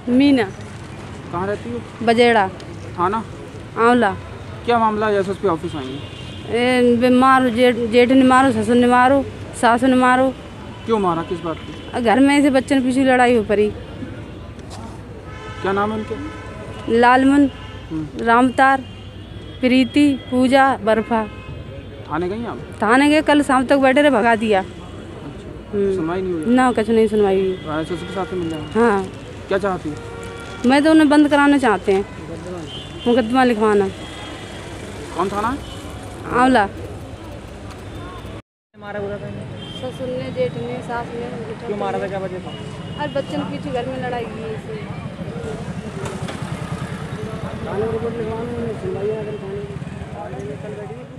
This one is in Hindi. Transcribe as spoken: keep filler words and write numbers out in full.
मीना। कहाँ रहती हो? बजेड़ा। थाना? आंवला। क्या मामला है? एसएसपी ऑफिस आई है। बीमार जेठ जेठ ने मारो, ससुर ने मारो, सासू ने मारो। क्यों मारा? किस बात की? घर में ऐसे बच्चन पीछे लड़ाई हो पड़ी। क्या नाम है उनके? लालमन, रामतार, प्रीति, पूजा, बर्फा। थाने गई आप? थाने गए, कल शाम तक बैठे रहे, भगा दिया। अच्छा, सुनवाई नहीं हुई? ना, कुछ नहीं सुनवाई हुई। तो एसएसपी के साथ में मिल जाएगा? हाँ। क्या चाहती? मैं तो उन्हें बंद कराना चाहते हैं, मुकदमा लिखवाना। कौन थाना? आंवला। मारा बुरा था? ससुर ने, जेठ ने, सास ने। क्यों मारा था? क्या वजह था? अरे बच्चन पीछे घर में लड़ाई की है इसलिए। थाने रिपोर्ट लिखवाना है, सुनवाई अगर थाने की।